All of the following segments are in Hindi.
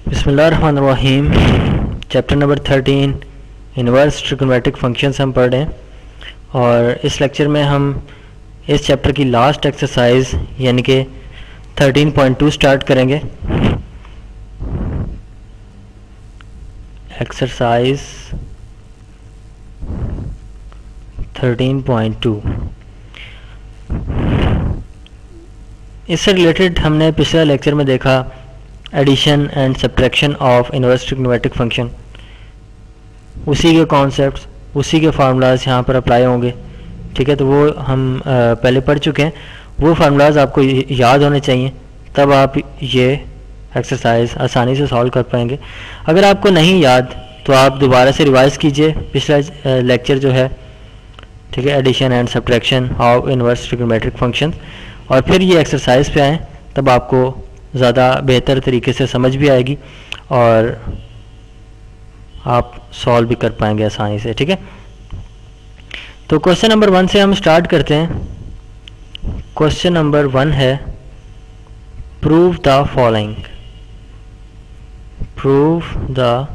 बिस्मिल्लाहिर्रहमानिर्रहीम। Chapter number 13 inverse trigonometric functions हम पढ़ रहे हैं और इस लेक्चर में हम इस चैप्टर की लास्ट एक्सरसाइज यानी कि 13.2 स्टार्ट करेंगे। एक्सरसाइज 13.2 इससे रिलेटेड हमने पिछले लेक्चर में देखा addition and subtraction of inverse trigonometric function. उसी के कॉन्सेप्ट्स, उसी के फार्मूलाज यहाँ पर अप्लाई होंगे। ठीक है, तो वो हम पहले पढ़ चुके हैं। वो फार्मूलाज आपको याद होने चाहिए, तब आप ये एक्सरसाइज आसानी से सॉल्व कर पाएंगे। अगर आपको नहीं याद तो आप दोबारा से रिवाइज कीजिए पिछला लेक्चर जो है, ठीक है, addition and subtraction of inverse trigonometric function, और फिर ये एक्सरसाइज पे आएँ, तब आपको ज़्यादा बेहतर तरीके से समझ भी आएगी और आप सॉल्व भी कर पाएंगे आसानी से। ठीक है, तो क्वेश्चन नंबर 1 से हम स्टार्ट करते हैं। क्वेश्चन नंबर 1 है prove the following. Prove the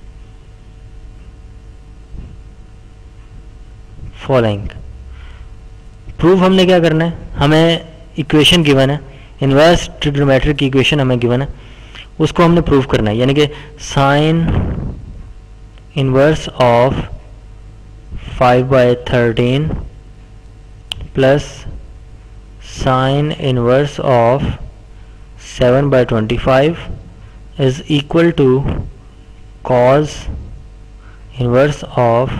following. Prove हमने क्या करना है, हमें इक्वेशन गिवन है, इन्वर्स ट्रिगोनोमेट्रिक इक्वेशन हमें गिवन है, उसको हमने प्रूव करना है। यानी कि sine inverse of 5/13 plus sine inverse of 7/25 is equal to cos inverse of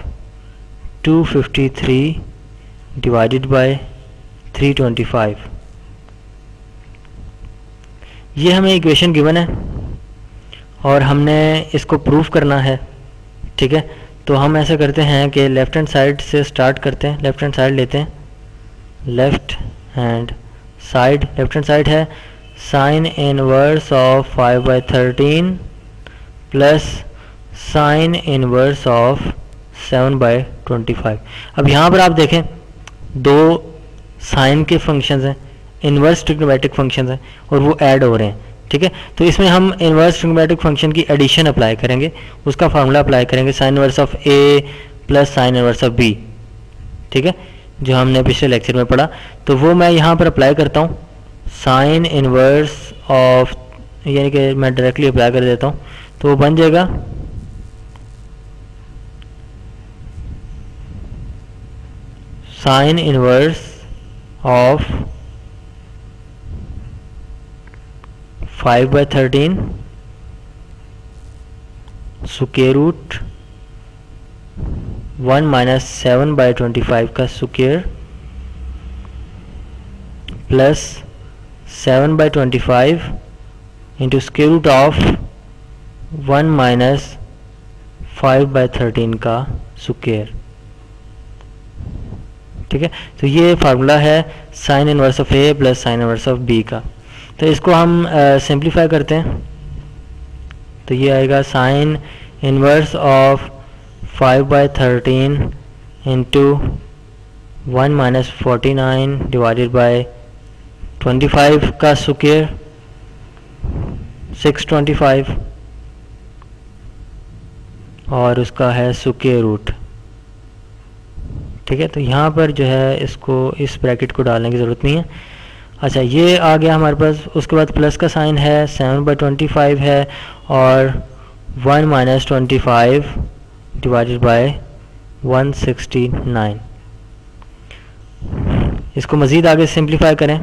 253 divided by 325। ये हमें इक्वेशन गिवन है और हमने इसको प्रूफ करना है। ठीक है, तो हम ऐसा करते हैं कि लेफ़्ट हैंड साइड से स्टार्ट करते हैं। लेफ़्ट हैंड साइड लेते हैं, लेफ़्ट हैंड साइड है sine inverse of 5/13 plus sine inverse of 7/25। अब यहाँ पर आप देखें दो साइन के फंक्शंस हैं, इन्वर्स ट्रिगोनोमेट्रिक फंक्शन है, और वो ऐड हो रहे हैं। ठीक है, तो इसमें हम इन्वर्स ट्रिगोनोमेट्रिक फंक्शन की एडिशन अप्लाई करेंगे, उसका फार्मूला अप्लाई करेंगे, sine inverse of A plus sine inverse of B. ठीक है, जो हमने पिछले लेक्चर में पढ़ा, तो वो मैं यहाँ पर अप्लाई करता हूँ। साइन इन्वर्स ऑफ, यानी कि मैं डायरेक्टली अप्लाई कर देता हूँ, तो वो बन जाएगा sine inverse of 5/13 square root 1 minus 7/25 का square plus 7/25 into square root of 1 minus 5/13 का स्क्वायर। ठीक है, तो ये फार्मूला है sine inverse of A plus sine inverse of B का। तो इसको हम सिंप्लीफाई करते हैं, तो ये आएगा sine inverse of 5/13 into 1 minus 49 divided by 25 का स्क्वायर 625 और उसका है स्क्वायर रूट। ठीक है, तो यहाँ पर जो है इसको इस ब्रैकेट को डालने की ज़रूरत नहीं है। अच्छा, ये आ गया हमारे पास। उसके बाद प्लस का साइन है, 7/25 है और 1 माइनस 25 डिवाइडेड बाय 169। इसको मज़ीद आगे सिंप्लीफाई करें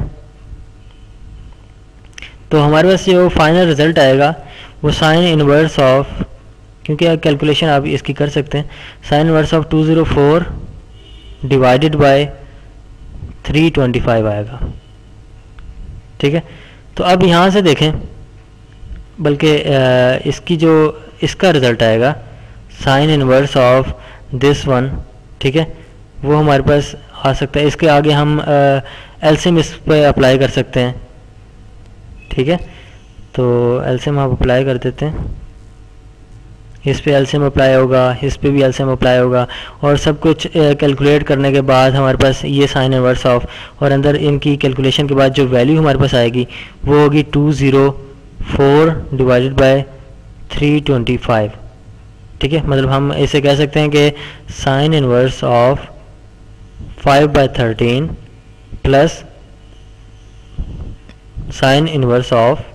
तो हमारे पास जो फाइनल रिज़ल्ट आएगा वो साइन इनवर्स ऑफ, क्योंकि कैलकुलेशन आप इसकी कर सकते हैं, sine inverse of 204 divided by 325 आएगा। ठीक है, तो अब यहाँ से देखें, बल्कि इसकी जो इसका रिज़ल्ट आएगा sine inverse of this one, ठीक है, वो हमारे पास आ सकता है। इसके आगे हम एलसीएम इस पे अप्लाई कर सकते हैं। ठीक है, तो एलसीएम आप अप्लाई कर देते हैं, इस पे एलसीएम अप्लाई होगा, इस पे भी एलसीएम अप्लाई होगा, और सब कुछ कैलकुलेट करने के बाद हमारे पास ये साइन इनवर्स ऑफ, और अंदर इनकी कैलकुलेशन के बाद जो वैल्यू हमारे पास आएगी वो होगी 204 डिवाइडेड बाय 325, ठीक है। मतलब हम इसे कह सकते हैं कि sine inverse of 5/13 plus sine inverse of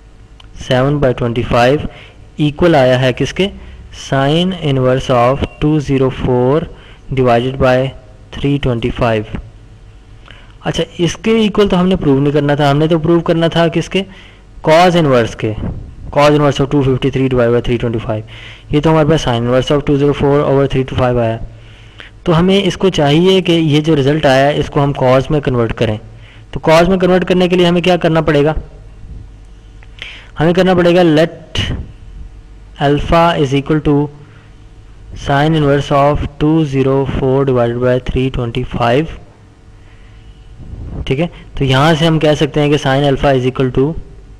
7/25 equal आया है किसके, sine inverse of 204 divided by 325। अच्छा, इसके इक्वल तो हमने प्रूव नहीं करना था, हमने तो प्रूव करना था किसके, कॉज इनवर्स के, cos inverse of 253 divide by 325। ये तो हमारे पास साइन इनवर्स ऑफ 204/325 आया। तो हमें इसको चाहिए कि ये जो रिजल्ट आया है इसको हम कॉज में कन्वर्ट करें। तो कॉज में कन्वर्ट करने के लिए हमें क्या करना पड़ेगा, हमें करना पड़ेगा let alpha is equal to sine inverse of 204 divided by 325, ठीक है। तो यहां से हम कह सकते हैं कि sine alpha is equal to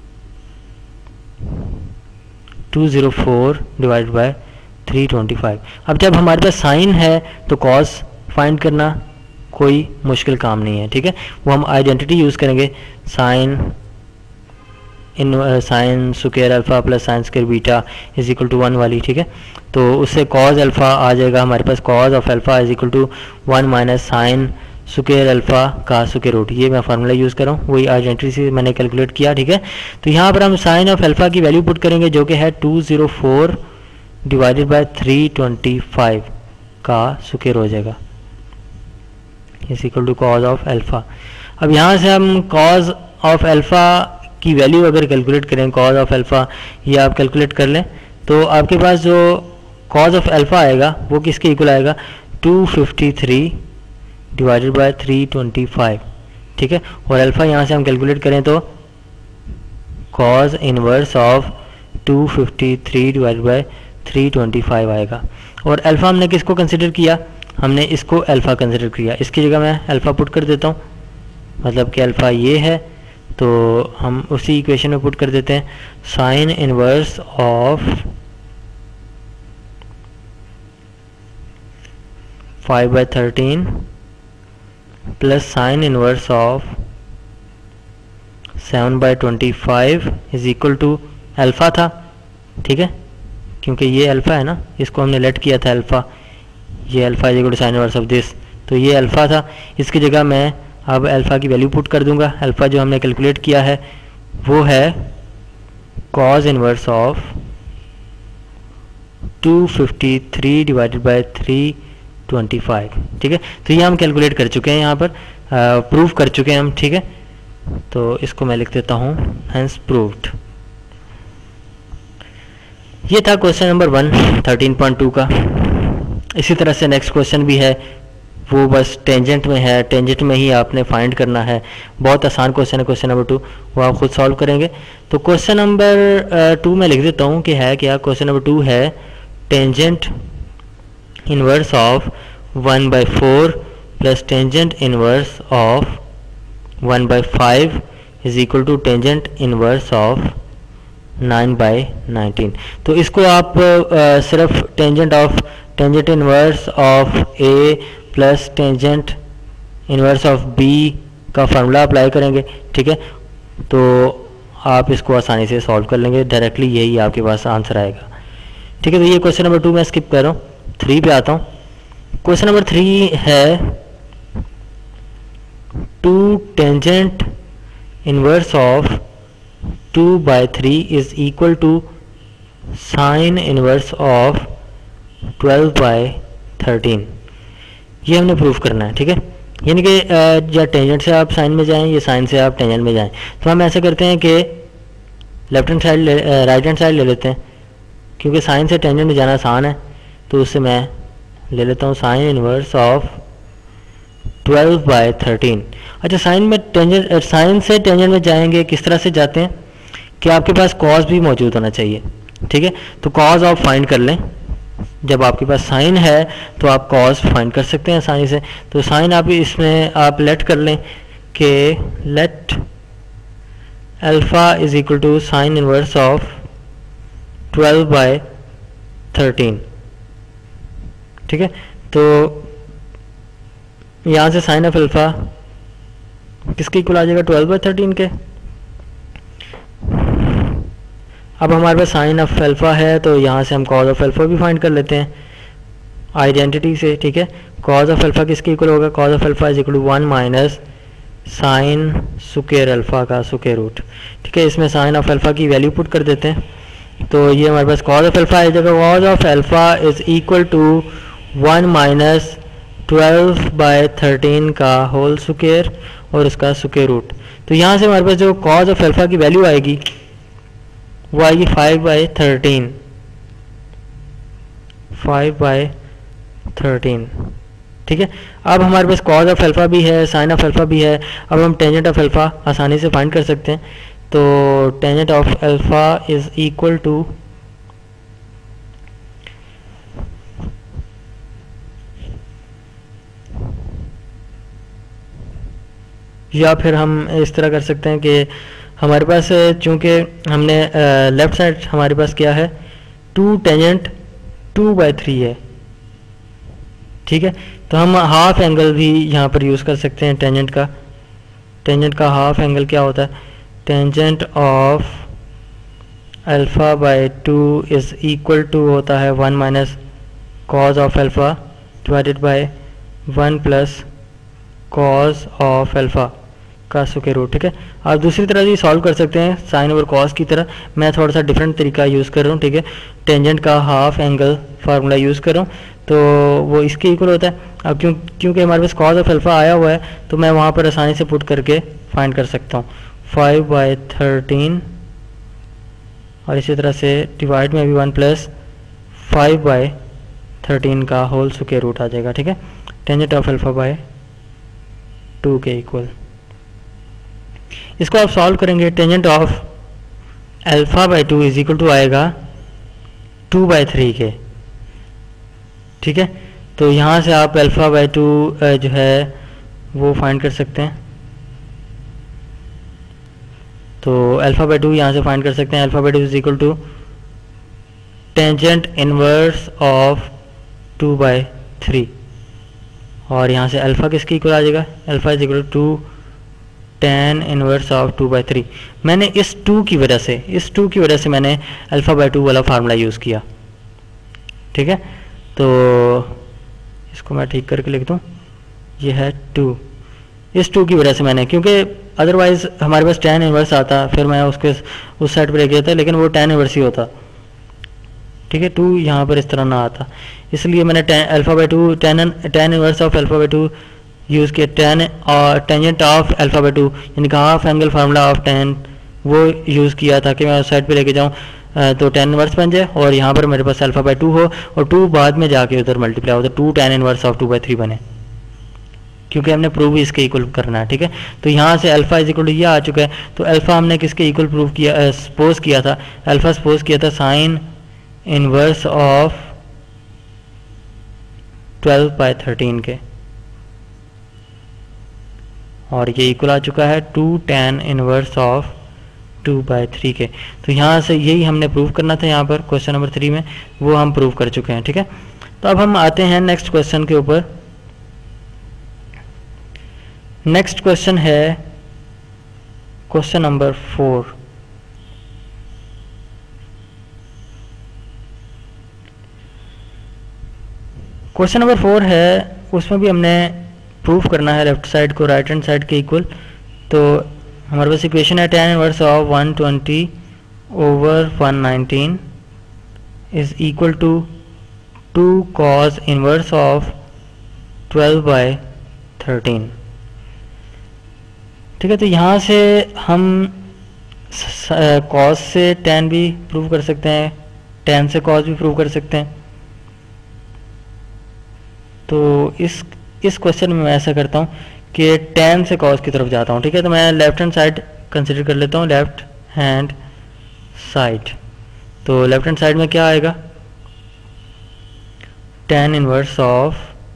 204 divided by 325। अब जब हमारे पास साइन है तो कॉज फाइंड करना कोई मुश्किल काम नहीं है, ठीक है। वो हम आइडेंटिटी यूज़ करेंगे, sine square alpha plus sine square beta is equal to 1 वाली, ठीक है। तो उससे कॉज अल्फा आ जाएगा हमारे पास, cos of alpha is equal to 1 minus sine square alpha का स्क्वायर रूट। ये मैं फार्मूला यूज़ कर रहा हूँ, वही आइडेंटिटी से मैंने कैलकुलेट किया, ठीक है। तो यहाँ पर हम साइन ऑफ अल्फा की वैल्यू पुट करेंगे जो कि है 204 डिवाइडेड बाय 325 का स्क्वायर हो जाएगा, is equal to cos of alpha. अब यहाँ से हम कॉज ऑफ अल्फा की वैल्यू अगर कैलकुलेट करें, कॉज ऑफ अल्फा ये आप कैलकुलेट कर लें, तो आपके पास जो कॉज ऑफ अल्फा आएगा वो किसके इक्वल आएगा, 253 डिवाइडेड बाय 325, ठीक है। और अल्फा यहाँ से हम कैलकुलेट करें तो cos inverse of 253 divided by 325 आएगा। और अल्फा हमने किसको कंसिडर किया, हमने इसको अल्फा कंसिडर किया। इसकी जगह मैं अल्फा पुट कर देता हूँ, मतलब कि अल्फा ये है, तो हम उसी इक्वेशन में पुट कर देते हैं sine inverse of 5/13 plus sine inverse of 7/25 is equal to alpha था, ठीक है, क्योंकि ये अल्फा है ना, इसको हमने लेट किया था अल्फा, ये alpha is equal to sine inverse of this, तो ये अल्फा था। इसकी जगह मैं अब अल्फा की वैल्यू पुट कर दूंगा। अल्फा जो हमने कैलकुलेट किया है वो है cos inverse of 253 divided by 325, ठीक है। तो ये हम कैलकुलेट कर चुके हैं, यहाँ पर प्रूफ कर चुके हैं हम, ठीक है। तो इसको मैं लिख देता हूँ हेंस प्रूव्ड। ये था क्वेश्चन नंबर 1 13.2 का। इसी तरह से नेक्स्ट क्वेश्चन भी है, वो बस टेंजेंट में है, टेंजेंट में ही आपने फाइंड करना है। बहुत आसान क्वेश्चन है क्वेश्चन नंबर 2, वो आप खुद सॉल्व करेंगे। तो क्वेश्चन नंबर 2 में लिख देता हूँ कि है क्या। क्वेश्चन नंबर 2 है tangent inverse of 1/4 plus tangent inverse of 1/5 is equal to tangent inverse of 9/19। तो इसको आप सिर्फ tangent inverse of A plus tangent inverse of B का फार्मूला अप्लाई करेंगे, ठीक है। तो आप इसको आसानी से सॉल्व कर लेंगे, डायरेक्टली यही आपके पास आंसर आएगा, ठीक है। तो ये क्वेश्चन नंबर 2 मैं स्किप कर रहा हूँ, 3 पे आता हूँ। क्वेश्चन नंबर 3 है 2 tangent inverse of 2/3 is equal to sine inverse of 12/13। ये हमने प्रूफ करना है, ठीक है। यानी कि या टेंजेंट से आप साइन में जाएं या साइन से आप टेंजेंट में जाएं। तो हम ऐसा करते हैं कि left hand side right hand side ले लेते हैं, क्योंकि साइन से टेंजेंट में जाना आसान है। तो उससे मैं ले लेता हूँ साइन इनवर्स ऑफ 12/13। अच्छा, साइन से टेंजेंट में जाएंगे, किस तरह से जाते हैं कि आपके पास कॉज भी मौजूद होना चाहिए, ठीक है। तो कॉज आप फाइंड कर लें, जब आपके पास साइन है तो आप कॉज फाइंड कर सकते हैं आसानी से। तो साइन आप इसमें आप लेट कर लें कि let alpha is equal to sine inverse of 12/13, ठीक है। तो यहाँ से साइन ऑफ अल्फा किसके इक्वल आ जाएगा, 12/13 के। अब हमारे पास साइन ऑफ अल्फ़ा है, तो यहाँ से हम कॉज ऑफ अल्फ़ा भी फाइंड कर लेते हैं आइडेंटिटी से, ठीक है। कॉज ऑफ अल्फ़ा किसके इक्वल होगा, cos of alpha is equal to 1 minus sine square alpha का स्क्वायर रूट, ठीक है। इसमें साइन ऑफ अल्फ़ा की वैल्यू पुट कर देते हैं, तो ये हमारे पास कॉज ऑफ अल्फ़ा है, जगह cos of alpha is equal to 1 minus 12/13 का होल स्क्वायर और उसका स्क्वायर रूट। तो यहाँ से हमारे पास जो कॉज ऑफ अल्फ़ा की वैल्यू आएगी वो आएगी 5/13, 5/13, ठीक है। अब हमारे पास कॉज ऑफ अल्फ़ा भी है, साइन ऑफ अल्फ़ा भी है। अब हम टेंजेंट ऑफ अल्फ़ा आसानी से फाइंड कर सकते हैं, तो tangent of alpha is equal to या फिर हम इस तरह कर सकते हैं कि हमारे पास चूँकि हमने लेफ़्ट साइड हमारे पास क्या है 2 टेंजेंट 2/3 है, ठीक है। तो हम हाफ एंगल भी यहाँ पर यूज़ कर सकते हैं टेंजेंट का। टेंजेंट का हाफ एंगल क्या होता है, टेंजेंट ऑफ अल्फ़ा/2 इज़ इक्वल टू होता है 1 minus cos of alpha divided by 1 plus cos of alpha का स्क्वायर रूट, ठीक है। आप दूसरी तरह भी सॉल्व कर सकते हैं साइन ओवर कॉस की तरह, मैं थोड़ा सा डिफरेंट तरीका यूज़ कर रहा हूँ, ठीक है। टेंजेंट का हाफ एंगल फार्मूला यूज़ कर रहा हूँ, तो वो इसके इक्वल होता है। अब क्योंकि हमारे पास कॉज ऑफ अल्फ़ा आया हुआ है, तो मैं वहाँ पर आसानी से पुट करके फाइंड कर सकता हूँ 5/13 और इसी तरह से डिवाइड में भी 1 प्लस 5/13 का होल स्क्वायर रूट आ जाएगा, ठीक है। टेंजेंट ऑफ अल्फ़ा/2 के इक्वल। इसको आप सॉल्व करेंगे, टेंजेंट ऑफ अल्फ़ा/2 इज इक्वल टू आएगा 2/3 के, ठीक है। तो यहाँ से आप अल्फ़ा/2 जो है वो फाइंड कर सकते हैं, तो अल्फ़ा/2 यहाँ से फाइंड कर सकते हैं। अल्फ़ा/2 is equal to tangent inverse of 2/3 और यहाँ से अल्फ़ा किसके इक्वल आ जाएगा, alpha is equal to tan inverse of 2/3। मैंने इस 2 की वजह से मैंने अल्फ़ा/2 वाला फार्मूला यूज़ किया, ठीक है। तो इसको मैं ठीक करके लिख दूँ, ये है 2, इस 2 की वजह से मैंने, क्योंकि अदरवाइज़ हमारे पास tan इनवर्स आता, फिर मैं उसके उस साइड पर ले गया था, लेकिन वो tan इनवर्स ही होता, ठीक है। 2 यहाँ पर इस तरह ना आता, इसलिए मैंने अल्फ़ा/2 tan इनवर्स ऑफ अल्फ़ा/2 यूज़ किया। टेंजेंट ऑफ अल्फ़ा/2 यानी कि half angle formula of tan वो यूज़ किया ताकि मैं उस साइड पे लेके जाऊँ, तो tan इनवर्स बन जाए और यहाँ पर मेरे पास अल्फ़ा/2 हो और 2 बाद में जाके उधर मल्टीप्लाई हो, तो 2 tan इनवर्स ऑफ 2/3 बने, क्योंकि हमने प्रूव इसके इक्वल करना है, ठीक है। तो यहाँ से अल्फ़ा इज इक्वल टू ये आ चुका है, तो अल्फ़ा हमने किसके इक्वल प्रूव किया, सपोज किया था, अल्फ़ा सपोज किया था साइन इनवर्स ऑफ 12/13 के, और ये इक्वल आ चुका है 2 tan इनवर्स ऑफ 2/3 के। तो यहाँ से यही हमने प्रूव करना था, यहाँ पर क्वेश्चन नंबर 3 में वो हम प्रूव कर चुके हैं, ठीक है। तो अब हम आते हैं नेक्स्ट क्वेश्चन के ऊपर। नेक्स्ट क्वेश्चन है क्वेश्चन नंबर 4। क्वेश्चन नंबर 4 है, उसमें भी हमने प्रूफ करना है लेफ्ट साइड को राइट हैंड साइड के इक्वल। तो हमारे पास इक्वेशन है tan inverse of 120/119 is equal to 2 cos inverse of 12/13, ठीक है। तो यहाँ से हम cos से tan भी प्रूव कर सकते हैं, tan से cos भी प्रूव कर सकते हैं। तो इस क्वेश्चन में मैं ऐसा करता हूँ कि tan से cos की तरफ जाता हूँ, ठीक है। तो मैं लेफ्ट हैंड साइड कंसिडर कर लेता हूँ, लेफ्ट हैंड साइड। तो लेफ्ट हैंड साइड में क्या आएगा, tan inverse of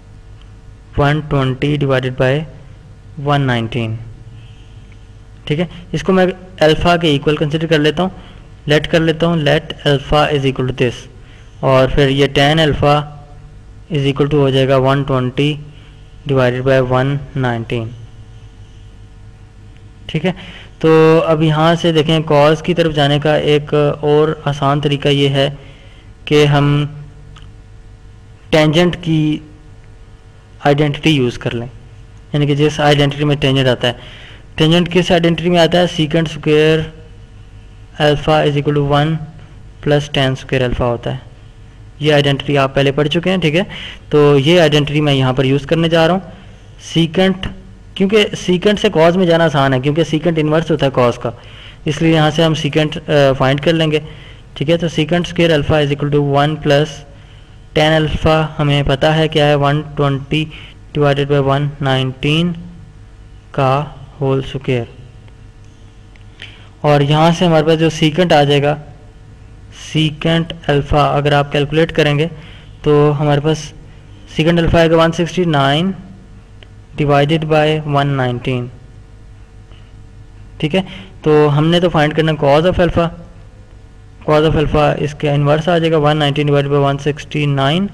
120 divided by 119, ठीक है। इसको मैं अल्फ़ा के इक्वल कंसिडर कर लेता हूँ, let alpha is equal to this, और फिर ये tan alpha is equal to हो जाएगा 120 डिवाइडेड बाय 119, ठीक है। तो अब यहाँ से देखें कॉज की तरफ जाने का एक और आसान तरीका ये है कि हम टेंजेंट की आइडेंटिटी यूज़ कर लें, यानी कि जिस आइडेंटिटी में टेंजेंट आता है, टेंजेंट किस आइडेंटिटी में आता है, secant square alpha is equal to 1 plus tan square alpha होता है। ये आइडेंटिटी आप पहले पढ़ चुके हैं, ठीक है। तो ये आइडेंटिटी मैं यहाँ पर यूज़ करने जा रहा हूँ। सीकेंट, क्योंकि सीकेंट से कॉज में जाना आसान है, क्योंकि सीकेंट इन्वर्स होता है कॉज का, इसलिए यहाँ से हम सीकेंट फाइंड कर लेंगे, ठीक है। तो secant square alpha is equal to 1 plus tan alpha हमें पता है क्या है, 120 डिवाइडेड बाई 119 का होल स्क्वायर। और यहाँ से हमारे पास जो सीकेंट आ जाएगा, सीकेंट अल्फ़ा अगर आप कैलकुलेट करेंगे तो हमारे पास सीकेंट अल्फ़ा आएगा 169 डिवाइडेड बाय 119, ठीक है। तो हमने तो फाइंड करना cos of alpha, cos of alpha इसका इन्वर्स आ जाएगा 119 डिवाइडेड बाय 169,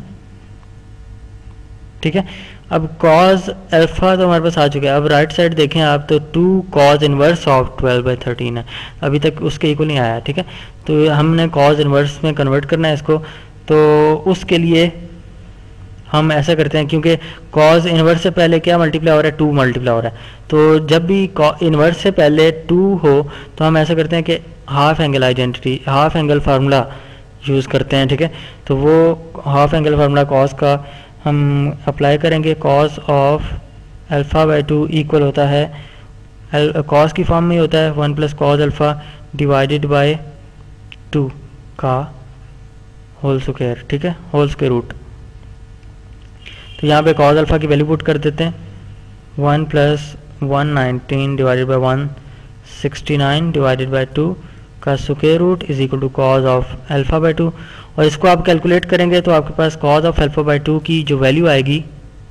ठीक है। अब कॉज अल्फ़ा तो हमारे पास आ चुका है। अब राइट साइड देखें आप तो 2 कॉज इन्वर्स ऑफ 12/13 है, अभी तक उसके इक्वल नहीं आया, ठीक है। तो हमने कॉज इन्वर्स में कन्वर्ट करना है इसको, तो उसके लिए हम ऐसा करते हैं, क्योंकि कॉज इन्वर्स से पहले क्या मल्टीप्लाई हो रहा है, 2 मल्टीप्लाई हो रहा है। तो जब भी इन्वर्स से पहले 2 हो तो हम ऐसा करते हैं कि half angle identity, half angle formula use करते हैं, ठीक है। तो वो हाफ एंगल फार्मूला कॉज का हम अप्लाई करेंगे। Cos of alpha by 2 equal होता है, कॉज की फॉर्म में होता है 1 plus cos alpha divided by 2 का होल स्क्वायर, ठीक है, होल स्क्वायर रूट। तो यहाँ पे कॉज अल्फ़ा की वैल्यू पुट कर देते हैं, 1 plus 119 divided by 169 divided by 2 का square root is equal to cos of alpha by 2। और इसको आप कैलकुलेट करेंगे तो आपके पास कॉज ऑफ अल्फ़ा बाई 2 की जो वैल्यू आएगी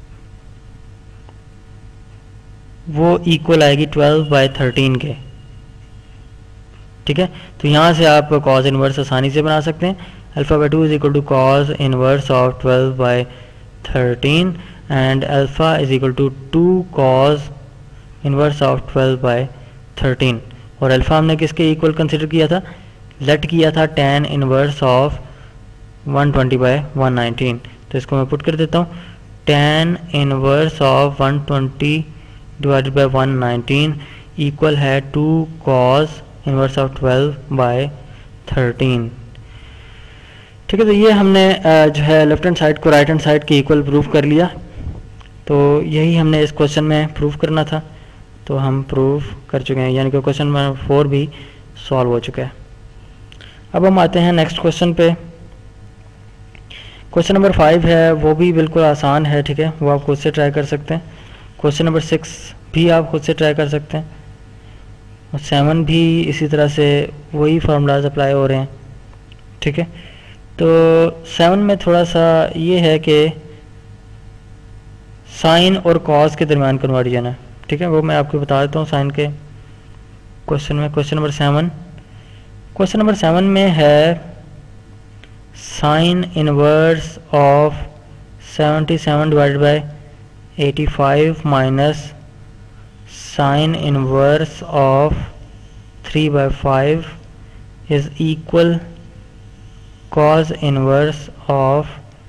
वो इक्वल आएगी 12/13 के, ठीक है। तो यहाँ से आप कॉज इनवर्स आसानी से बना सकते हैं। Alpha by 2 is equal to cos inverse of 12/13 and alpha is equal to 2 cos inverse of 12/13। और अल्फ़ा हमने किसके इक्वल कंसिडर किया था, लेट किया था tan इनवर्स ऑफ 120/119। तो इसको मैं पुट कर देता हूँ, tan inverse of 120 divided by 119 equal है 2 कॉज इनवर्स ऑफ 12/13, ठीक है। तो ये हमने जो है लेफ्ट हैंड साइड को राइट हैंड साइड के इक्वल प्रूव कर लिया। तो यही हमने इस क्वेश्चन में प्रूव करना था, तो हम प्रूव कर चुके हैं, यानी कि क्वेश्चन नंबर 4 भी सॉल्व हो चुका है। अब हम आते हैं नेक्स्ट क्वेश्चन पे। क्वेश्चन नंबर 5 है, वो भी बिल्कुल आसान है, ठीक है, वो आप खुद से ट्राई कर सकते हैं। क्वेश्चन नंबर 6 भी आप खुद से ट्राई कर सकते हैं, और 7 भी इसी तरह से वही फार्मूलाज अप्लाई हो रहे हैं, ठीक है। तो 7 में थोड़ा सा ये है कि साइन और कॉज के दरमियान कन्वर्जन है, ठीक है, वो मैं आपको बता देता हूँ साइन के क्वेश्चन में। क्वेश्चन नंबर 7 में है sine inverse of 77 divided by 85 minus sine inverse of 3/5 is equal cos inverse of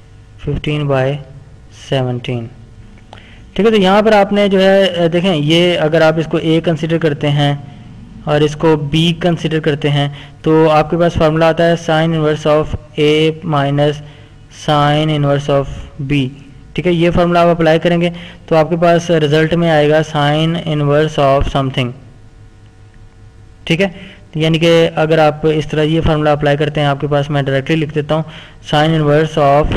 15/17, ठीक है। तो यहाँ पर आपने जो है देखें, ये अगर आप इसको a कंसिडर करते हैं और इसको b कंसिडर करते हैं तो आपके पास फार्मूला आता है sine inverse of a minus sine inverse of b, ठीक है। ये फार्मूला आप अप्लाई करेंगे तो आपके पास रिजल्ट में आएगा साइन इनवर्स ऑफ समथिंग, ठीक है। यानी कि अगर आप इस तरह ये फार्मूला अप्लाई करते हैं, आपके पास मैं डायरेक्टली लिख देता हूँ साइन इनवर्स ऑफ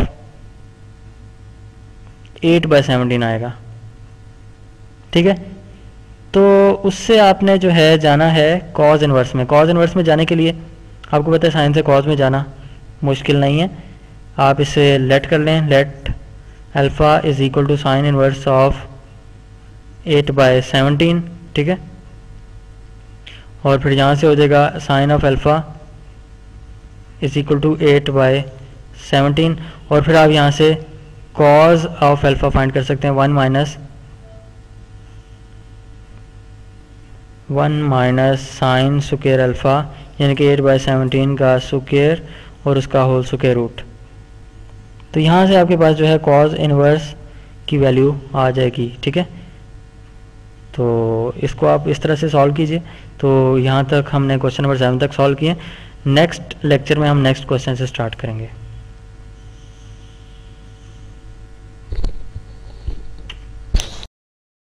8/17 आएगा, ठीक है। तो उससे आपने जो है जाना है कॉज इनवर्स में। कॉज इनवर्स में जाने के लिए आपको पता है साइन से कॉज में जाना मुश्किल नहीं है, आप इसे लेट कर लें, let alpha is equal to sine inverse of 8/17, ठीक है। और फिर यहाँ से हो जाएगा sine of alpha is equal to 8/17, और फिर आप यहाँ से कॉज ऑफ अल्फ़ा फाइंड कर सकते हैं 1 minus 1 minus sine square alpha यानी कि 8/17 का स्क्वायर और उसका होल स्क्वायर रूट। तो यहाँ से आपके पास जो है कॉस इनवर्स की वैल्यू आ जाएगी। ठीक है, तो इसको आप इस तरह से सॉल्व कीजिए। तो यहाँ तक हमने क्वेश्चन नंबर 7 तक सॉल्व किए। नेक्स्ट लेक्चर में हम नेक्स्ट क्वेश्चन से स्टार्ट करेंगे।